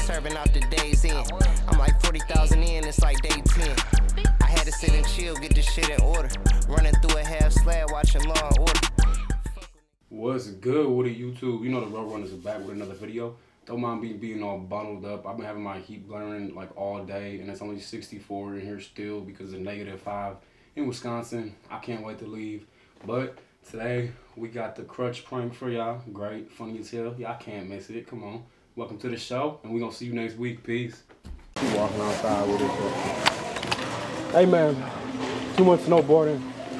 serving out the days in. I'm like 40,000 in, it's like day 10. I had to sit and chill, get this shit in order. Running through a half slab, watching Law and Order. What's good with the YouTube? You know the Road Runners are back with another video. Don't mind me being all bundled up. I've been having my heat blaring like all day, and it's only 64 in here still because of -5 in Wisconsin. I can't wait to leave. But today we got the crutch prank for y'all. Great, funny as hell. Y'all can't miss it. Come on. Welcome to the show, and we're gonna see you next week. Peace. Keep walking outside with it. Hey man, too much snowboarding.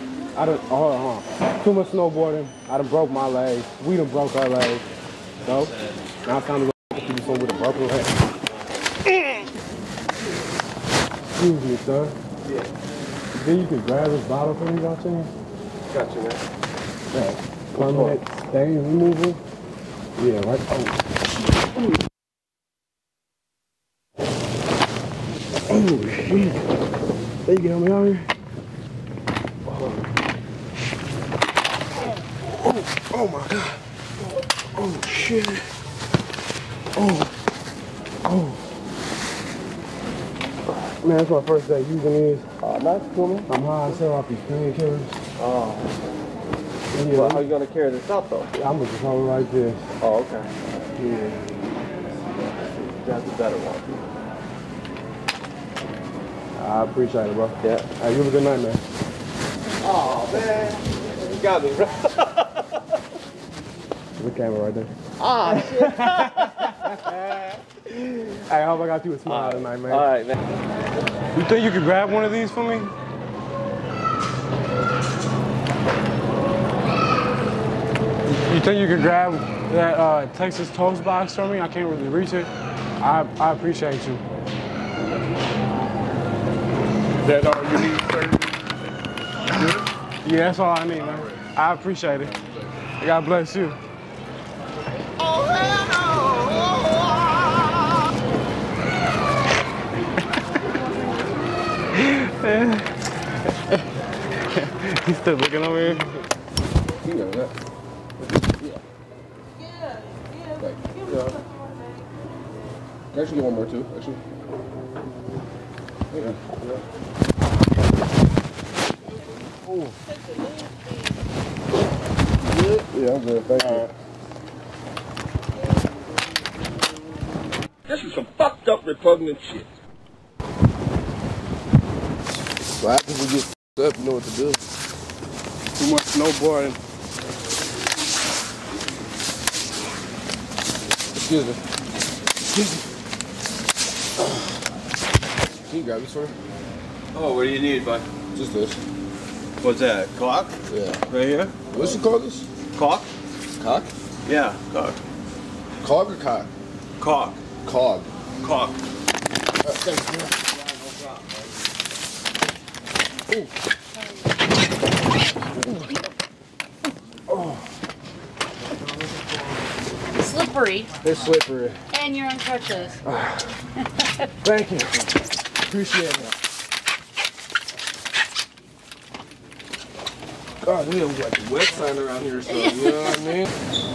Too much snowboarding. I done broke my legs. We done broke our legs. So now it's time to go do something with a broken leg. Excuse me, son. Yeah. Then you can grab this bottle for me, by chance? Got you, man. That permanent stain removal. Yeah, right. Oh shit. They get me out here. Oh my god. Oh shit. Oh. Man, it's my first day using these. Nice, cool, man. I'm high as hell off these painkillers. Oh. Yeah. Well, how you gonna carry this out, though? I'm gonna just hold it like this. Oh, okay. Yeah. That's the better one. I appreciate it, bro. Yeah. Hey, you have a good night, man. Oh, man. You got me, bro. The camera right there. Ah, shit. Hey, I hope I got you a smile tonight, man. All right, man. You think you could grab one of these for me? You think you could grab that Texas Toast box for me? I can't really reach it. I appreciate you. That all you need, sir? Yeah, that's all I need, man. I appreciate it. God bless you. He's still looking over here. You know that. Yeah. Actually, one more, too, actually. Yeah. Oh. Yeah, I'm good. Thank you. This is some fucked up, repugnant shit. So after we get up, you know what to do. Too much snowboarding. Excuse me. Can you grab this for me? Oh, what do you need, bud? Just this. What's that? Cock? Yeah. Right here? What you call this? Cock? Cock? Yeah, cock. Cog or cock? Cock. Cog. Cock. Thanks, man. Ooh. Oh. Slippery. They're slippery. And you're on crutches. Thank you. Appreciate it. God, we have like a wet sign around here, so you know what I mean?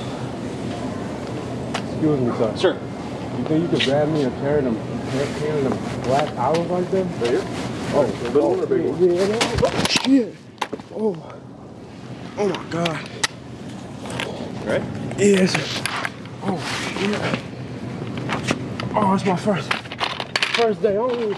Excuse me, sir. Sure. You think you could grab me and carry them black towels like that? Right here? Oh, a little one or big one? Yeah. Oh, shit. Oh my God. Right? Yes. Oh shit. Oh, it's my first day on this.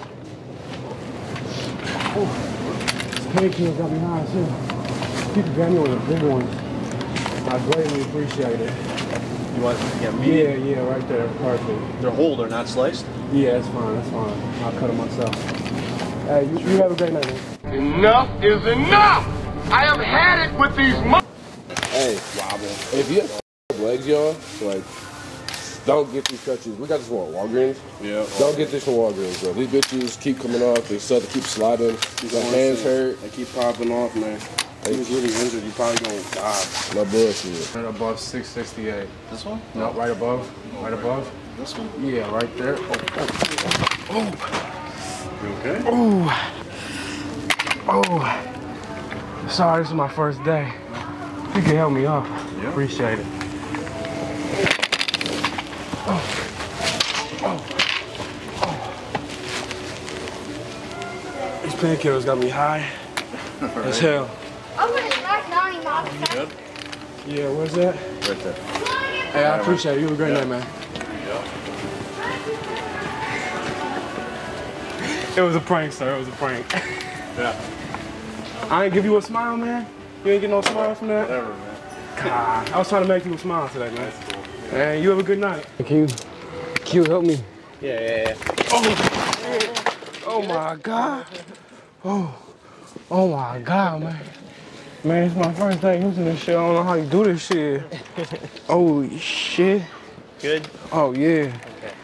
Oh, this painkiller got me high as hell. You can grab me one of the big ones. I greatly appreciate it. You want medium? Yeah, right there. Perfect. They're whole, they're not sliced? Yeah, that's fine. I'll cut them myself. Hey, you have a great night, man. Enough is enough! I have had it with these Hey, if you have legs, y'all, like, don't get these crutches. We got this one at Walgreens. Yeah. Don't get this from Walgreens, bro. These bitches keep coming off. They keep sliding. Their hands hurt. They keep popping off, man. If you get injured, you're probably gonna die. No bullshit. Right above 668. This one? No, right above. Right above. This one? Yeah, right there. Oh. You okay? Oh. Sorry, this is my first day. You can help me up. Yeah. Appreciate it. Oh. painkillers got me high as hell. Yeah, where's that? Right there. Hey, I appreciate it. You have a great night, man. It was a prank, sir. It was a prank. Yeah. I ain't give you a smile, man. You ain't get no smile from that? Whatever, man. God, I was trying to make you a smile today, man. That's cool. Yeah. Man, you have a good night. Can you help me? Yeah. Oh my God. Oh my God, man. Man, it's my first day using this shit. I don't know how you do this shit. Oh shit. Good? Oh yeah. Okay.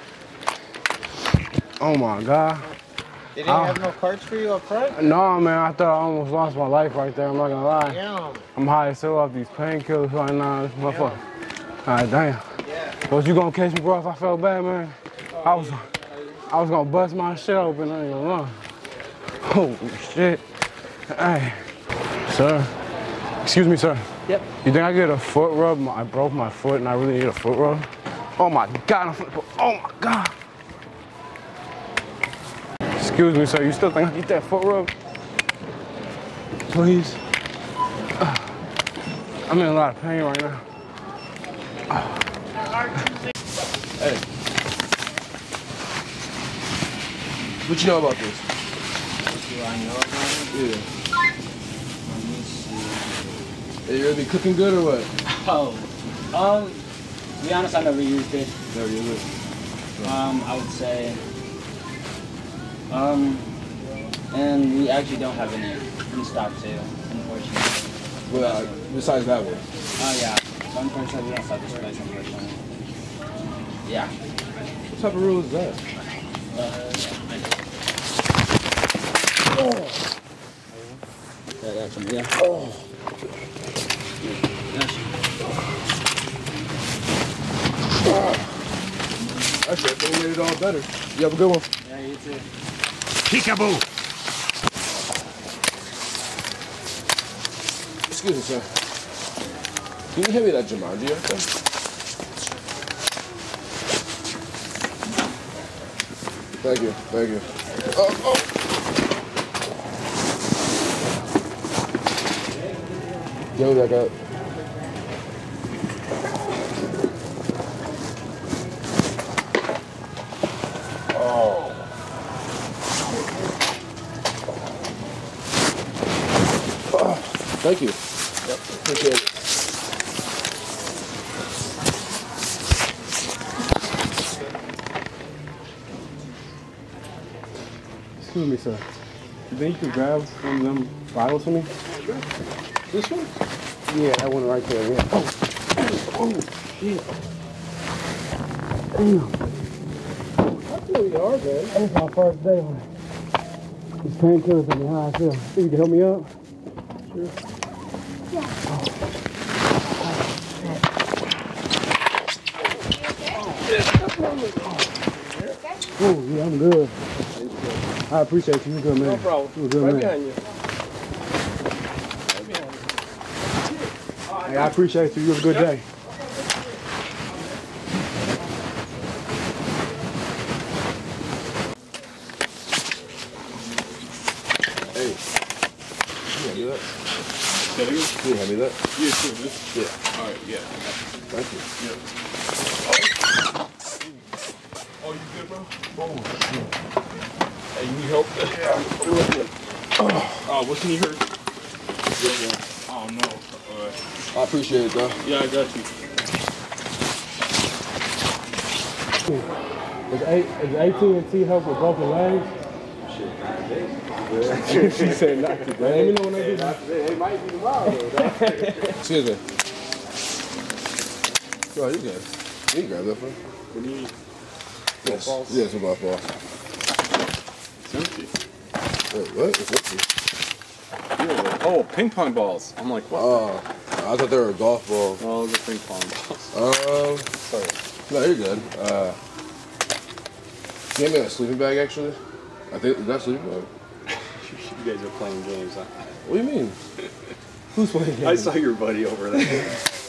Oh my God. They didn't have no carts for you up front? No, man, I thought I almost lost my life right there. I'm not gonna lie. Damn. I'm high as hell off these painkillers right now. This motherfucker. Alright, damn. Yeah. Was you gonna catch me, bro, if I felt bad, man? I was gonna bust my shit open. I ain't gonna lie. Holy shit. Hey, sir. Excuse me, sir. Yep. You think I get a foot rub? I broke my foot and I really need a foot rub. Oh my God. Oh my God. Excuse me, sir. You still think I get that foot rub? Please. I'm in a lot of pain right now. Hey. What you know about this? Do I know about it? Yeah. Let me see. Hey, you gonna be cooking good or what? Oh. To be honest, I never used it. Never used it. I would say. And we actually don't have any in stock too, unfortunately. Well, besides that one. Oh yeah. So unfortunately, we don't sell this place, unfortunately. Yeah. What type of rule is that? Yeah. Oh. That's it. They made it all better. You have a good one. Yeah, you too. Peekaboo. Excuse me, sir. Can you hand me that Jumanji right there? Thank you. Thank you. Oh. Give me back up. Thank you. Yep. Appreciate it. Excuse me, sir. You think you could grab one of them bottles for me? This one? Yeah, that one right there, yeah. Oh, shit. Damn. That's really hard, man. That's my first day on it. These painkillers got me high as hell. Think you can help me out? Sure. Oh, yeah, I'm good. I appreciate you. You're good, man. No problem. You're a good Right man. behind you. Hey, I appreciate you. You have a good day. Hey. Can you hand me that? Can you hand me that? Yeah, sure. Yeah. All right, yeah. Thank you. Oh, you good, bro? Hey, you need help? Oh, what's in your hurt? Oh, no. I appreciate it, though. Yeah, I got you. Does AT&T help with broken legs? She said not today. Let me know when they do that. It might be tomorrow, though. Excuse me. Oh, you good. You can grab that for me. What do you need? Yes. Balls? Yeah, it's a golf ball. It's empty. Wait, what? It's empty. Yeah, oh, ping pong balls. I'm like, what? Oh, I thought they were golf balls. Oh, those are ping pong balls. Sorry. No, you're good. Can you hand me a sleeping bag, actually? I think, is that a sleeping bag? You guys are playing games, huh? What do you mean? Who's playing games? I saw your buddy over there.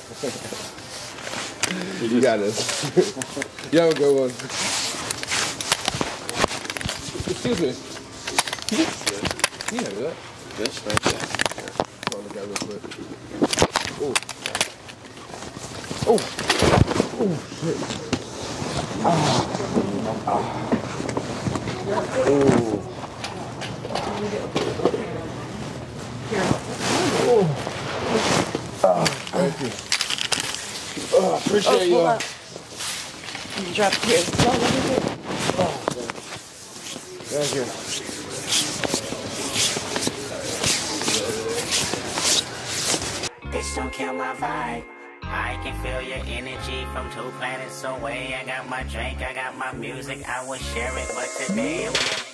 You got this. You have a good one. Excuse me. Yeah, that. That's right there. I'll look at it real quick. Oh. Oh. Oh, shit. Oh. Oh. Oh. Thank you. Oh, appreciate you. Drop it here. Oh, thank you. Bitch, don't kill my vibe. I can feel your energy from 2 planets away. I got my drink, I got my music, I will share it, but today